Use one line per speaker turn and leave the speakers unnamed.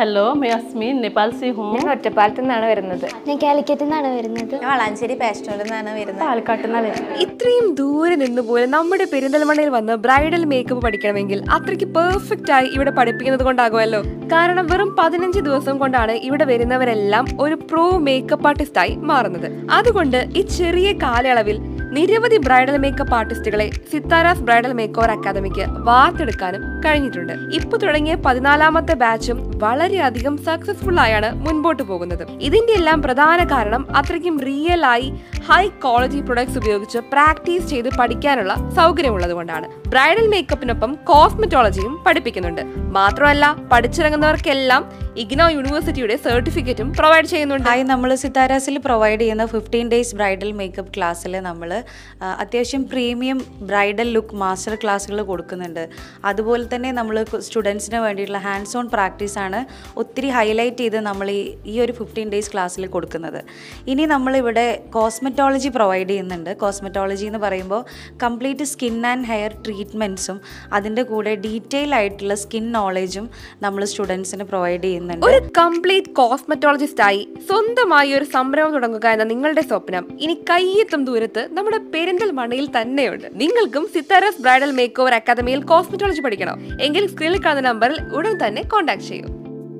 Hello, मैं अस्मीन नेपाल से हूँ।
ഞാൻ ഒറ്റപ്പാലത്ത് നിന്നാണ് വരുന്നത്.
ഞാൻ കാലിക്കറ്റിൽ നിന്നാണ് വരുന്നത്.
വളാഞ്ചേരി പാഷനൂരിൽ നിന്നാണ് വരുന്നത്.
പാലക്കാട്ട് നിന്നാണ് വരുന്നത്.
ഇത്രയും ദൂരെ നിന്ന് പോലും നമ്മുടെ പെരിന്തൽമണ്ണയിൽ വന്ന് ബ്രൈഡൽ മേക്കപ്പ് പഠിക്കണമെങ്കിൽ അത്രയ്ക്ക് പെർഫെക്റ്റ് ആയി ഇവിടെ പഠിപ്പിക്കുന്നത് കൊണ്ടാകുമല്ലോ. കാരണം വെറും 15 ദിവസം കൊണ്ടാണ് ഇവിടെ വരുന്നവരെല്ലാം ഒരു പ്രോ മേക്കപ്പ് ആർട്ടിസ്റ്റായി മാറുന്നത്. അതുകൊണ്ട് ഈ ചെറിയ കാലയളവിൽ നിരവധി ബ്രൈഡൽ മേക്കപ്പ് ആർട്ടിസ്റ്റുകളെ സിത്താരാസ് ബ്രൈഡൽ മേക്ക് ഓവർ അക്കാദമിക്ക് വാർത്തെടുക്കാനും കഴിഞ്ഞിട്ടുണ്ട്. ഇപ്പൊ തുടങ്ങിയ 14ാമത്തെ ബാച്ചും വളരെയധികം സക്സസ്ഫുൾ ആയാണ് മുൻപോട്ട് പോകുന്നത്. ഇതിന്റെ എല്ലാം പ്രധാന കാരണം അത്രയ്ക്കും റിയൽ ആയി ഹൈ ക്വാളിറ്റി പ്രൊഡക്ട്സ് ഉപയോഗിച്ച് പ്രാക്ടീസ് ചെയ്ത് പഠിക്കാനുള്ള സൗകര്യമുള്ളത് കൊണ്ടാണ്. ബ്രൈഡൽ മേക്കപ്പിനൊപ്പം കോസ്മെറ്റോളജിയും പഠിപ്പിക്കുന്നുണ്ട്. മാത്രമല്ല പഠിച്ചിറങ്ങുന്നവർക്കെല്ലാം ഇഗ്നോ യൂണിവേഴ്സിറ്റിയുടെ സർട്ടിഫിക്കറ്റും പ്രൊവൈഡ് ചെയ്യുന്നുണ്ട്.
നമ്മൾ സിത്താരാസിൽ പ്രൊവൈഡ് ചെയ്യുന്ന 15 ഡേയ്സ് ബ്രൈഡൽ മേക്കപ്പ് ക്ലാസ്സിൽ നമ്മൾ അത്യാവശ്യം പ്രീമിയം ബ്രൈഡൽ ലുക്ക് മാസ്റ്റർ ക്ലാസ്സുകൾ കൊടുക്കുന്നുണ്ട്. അതുപോലെ തന്നെ നമ്മൾ സ്റ്റുഡൻസിന് വേണ്ടിയിട്ടുള്ള ഹാൻഡ്സ് ഓൺ പ്രാക്ടീസാണ് ഒത്തിരി ഹൈലൈറ്റ് ചെയ്ത് നമ്മൾ ഈ ഒരു 15 ഡേയ്സ് ക്ലാസ്സിൽ കൊടുക്കുന്നത്. ഇനി നമ്മളിവിടെ കോസ്മെറ്റോളജി പ്രൊവൈഡ് ചെയ്യുന്നുണ്ട്. കോസ്മെറ്റോളജി എന്ന് പറയുമ്പോൾ കംപ്ലീറ്റ് സ്കിൻ ആൻഡ് ഹെയർ ട്രീറ്റ്മെൻറ്റ്സും അതിൻ്റെ കൂടെ ഡീറ്റെയിൽ ആയിട്ടുള്ള സ്കിൻ നോളേജും നമ്മൾ സ്റ്റുഡൻസിന് പ്രൊവൈഡ് ചെയ്യുന്നുണ്ട്.
ഒരു കംപ്ലീറ്റ് കോസ്മെറ്റോളജിസ്റ്റായി സ്വന്തമായി ഒരു സംരംഭം തുടങ്ങുക എന്ന നിങ്ങളുടെ സ്വപ്നം ഇനി കയ്യെത്തും ദൂരത്ത് നമ്മുടെ പെരിന്തൽമണ്ണയിൽ തന്നെയുണ്ട്. നിങ്ങൾക്കും സിത്താരാസ് ബ്രൈഡൽ മേക്ക് ഓവർ അക്കാദമിയിൽ കോസ്മെറ്റോളജി പഠിക്കണം എങ്കിൽ സ്ക്രീനിൽ കാണുന്ന നമ്പറിൽ ഉടൻ തന്നെ കോൺടാക്ട് ചെയ്യൂ.